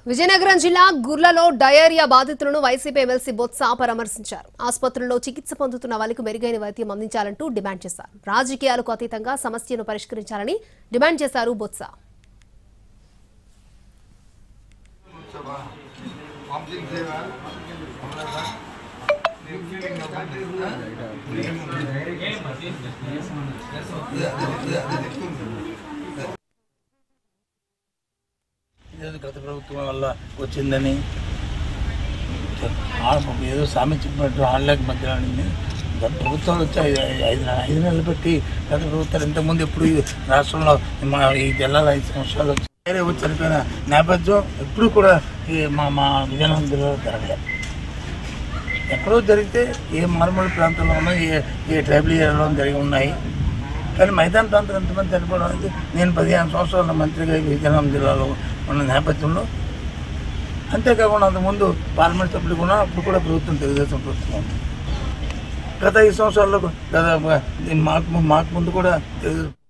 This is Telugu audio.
విజయనగరం జిల్లా గుర్లలో డయేరియా బాధితులను వైసీపీ ఎమ్మెల్సీ బొత్స పరామర్శించారు. ఆసుపత్రుల్లో చికిత్స పొందుతున్న వారికి మెరుగైన వైద్యం అందించాలంటూ డిమాండ్ చేశారు. రాజకీయాలకు అతీతంగా సమస్యను పరిష్కరించాలని డిమాండ్ చేశారు బొత్స. గత ప్రభుత్వం వల్ల వచ్చిందని ఏదో సామె చెప్పినట్టు ఆన్లైన్ మధ్య గత ప్రభుత్వాలు వచ్చి ఐదు నెలలు పెట్టి గత ప్రభుత్వాలు ఇంతకుముందు ఎప్పుడు రాష్ట్రంలో ఈ జిల్లాలో 5 సంవత్సరాలు వచ్చి వేరే వచ్చి చనిపోయిన నేపథ్యం ఎప్పుడు కూడా మా విజయనగరం జిల్లాలో జరగలేదు. ఎక్కడో జరిగితే ఏ మారుమూల ప్రాంతంలో ఉన్నాయి, ఏ ట్రైబల్ ఏరియాలో జరిగి ఉన్నాయి. కానీ మైదాన ప్రాంతం ఎంతమంది చనిపోవడం అనేది నేను 15 సంవత్సరాల మంత్రిగా విజయనగరం జిల్లాలో ఉన్న నేపథ్యంలో, అంతేకాకుండా అంతకుముందు పార్లమెంట్ సభ్యులు కూడా అప్పుడు కూడా ప్రభుత్వం తెలుగుదేశం ప్రభుత్వం ఉంది. గత 5 సంవత్సరాల్లో మాకు ముందు కూడా